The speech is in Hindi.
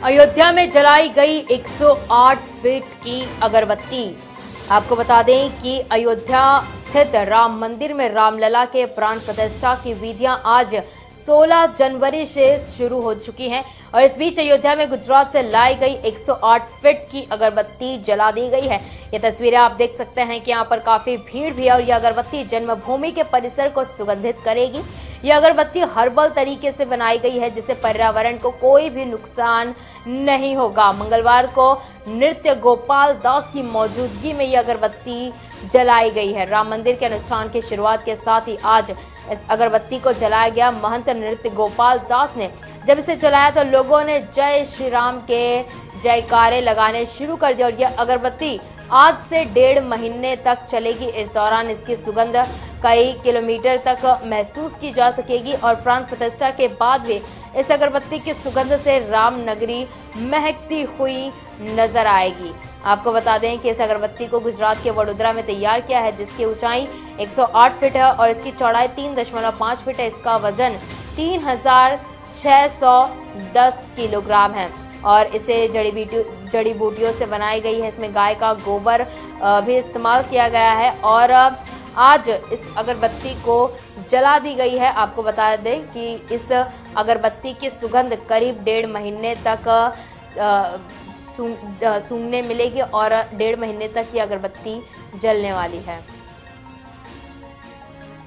अयोध्या में जलाई गई 108 फीट की अगरबत्ती। आपको बता दें कि अयोध्या स्थित राम मंदिर में रामलला के प्राण प्रतिष्ठा की विधियां आज 16 जनवरी से शुरू हो चुकी हैं और इस बीच अयोध्या में गुजरात से लाई गई 108 फीट की अगरबत्ती जला दी गई है। ये तस्वीरें आप देख सकते हैं कि यहाँ पर काफी भीड़ भी है और यह अगरबत्ती जन्मभूमि के परिसर को सुगंधित करेगी। यह अगरबत्ती हर्बल तरीके से बनाई गई है जिससे पर्यावरण को कोई भी नुकसान नहीं होगा। मंगलवार को नृत्य गोपाल दास की मौजूदगी में यह अगरबत्ती जलाई गई है। राम मंदिर के अनुष्ठान की शुरुआत के साथ ही आज इस अगरबत्ती को जलाया गया। महंत नृत्य गोपाल दास ने जब इसे जलाया तो लोगों ने जय श्री राम के जयकारे लगाने शुरू कर दिए और यह अगरबत्ती आज से 1.5 महीने तक चलेगी। इस दौरान इसकी सुगंध कई किलोमीटर तक महसूस की जा सकेगी और प्राण प्रतिष्ठा के बाद भी इस अगरबत्ती की सुगंध से राम नगरी महकती हुई नजर आएगी। आपको बता दें कि इस अगरबत्ती को गुजरात के वडोदरा में तैयार किया है जिसकी ऊंचाई 108 फीट है और इसकी चौड़ाई 3.5 फीट है। इसका वजन 3610 किलोग्राम है और इसे जड़ी बूटियों से बनाई गई है। इसमें गाय का गोबर भी इस्तेमाल किया गया है और आज इस अगरबत्ती को जला दी गई है। आपको बता दें कि इस अगरबत्ती की सुगंध करीब 1.5 महीने तक सूंघने मिलेगी और 1.5 महीने तक ये अगरबत्ती जलने वाली है।